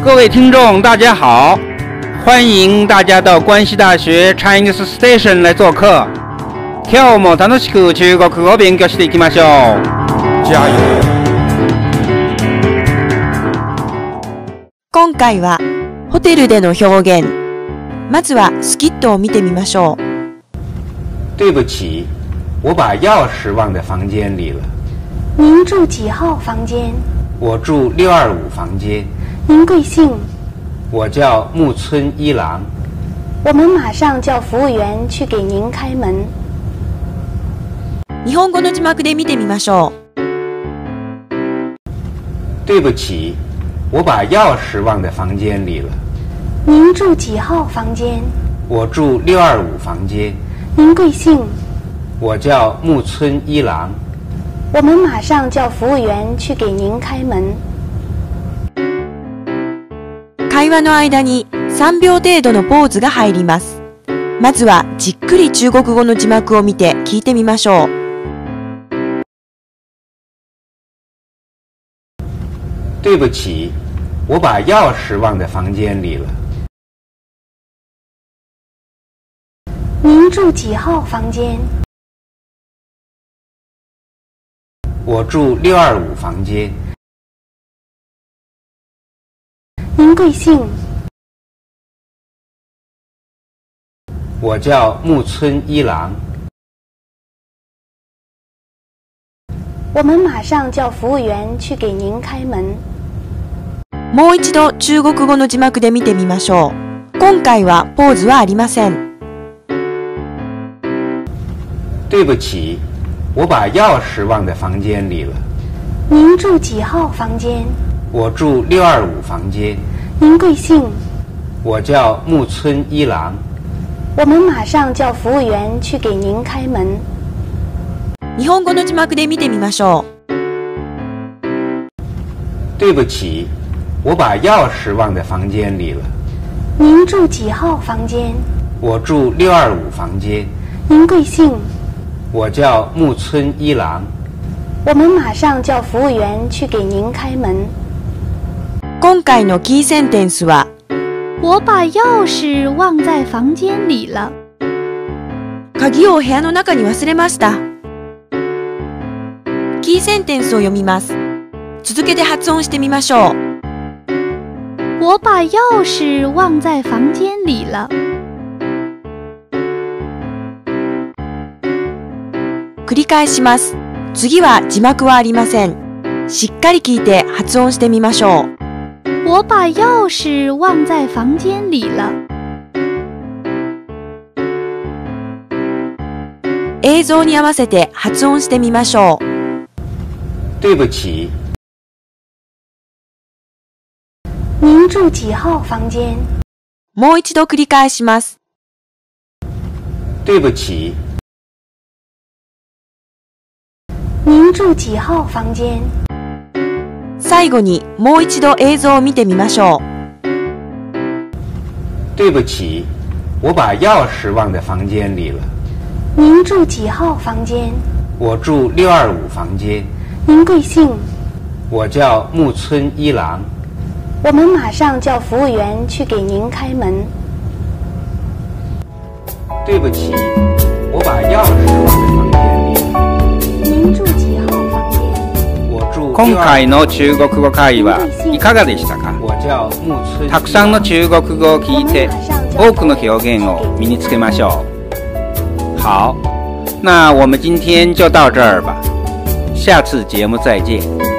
各位听众，大家好，欢迎大家到关西大学 Chinese Station 来做客。今日も楽しく中国語を勉強していきましょう。加油！ 今回はホテルでの表現。まずはスキットを見てみましょう。 对不起，我把钥匙忘在房间里了。 您住几号房间？ 我住625房间。 您贵姓？ 我叫木村一郎。 我们马上叫服务员去给您开门。 日本語の字幕で見てみましょう。 对不起，我把钥匙忘在房间里了。 您住几号房间？ 我住625房间。 您贵姓？ 我叫木村一郎。 我们马上叫服务员去给您开门。 会話の間に3秒程度のポーズが入ります。まずはじっくり中国語の字幕を見て聞いてみましょう。 对不起，我把钥匙忘在房间里了。 您住几号房间？ 我住625房间。 您贵姓？ 我叫木村一郎。 我们马上叫服务员去给您开门。 もう一度中国語の字幕で見てみましょう。今回はポーズはありません。 对不起，我把钥匙忘在房间里了。 您住几号房间？ 我住625房间。 您贵姓？ 我叫木村一郎。 我们马上叫服务员去给您开门。 日本語の字幕で見てみましょう。 对不起，我把钥匙忘在房间里了。 您住几号房间？ 我住625房间。 您贵姓？ 我叫木村一郎。 我们马上叫服务员去给您开门。 今回のキーセンテンスは我把钥匙忘在房間里了。 鍵を部屋の中に忘れました。キーセンテンスを読みます。続けて発音してみましょう。 我把钥匙忘在房間里了。 繰り返します。次は字幕はありません。しっかり聞いて発音してみましょう。 我把钥匙忘在房間里了。 映像に合わせて発音してみましょう。 对不起。 您住几号房间？ もう一度繰り返します。 对不起。 您住几号房间？ 最後にもう一度映像を見てみましょう。 对不起，我把钥匙忘在房间里了。 您住几号房间？ 我住625房间。 您贵姓？ 我叫木村一郎。 我们马上叫服务员去给您开门。 对不起，我把钥匙忘在房间里了。 您住几号房间？ 我住今回の中国語会話いかがでしたか？ 我叫木村。 たくさんの中国語を聞いて多くの表現を身につけましょう。好，那我们今天就到这儿吧，下次节目再见。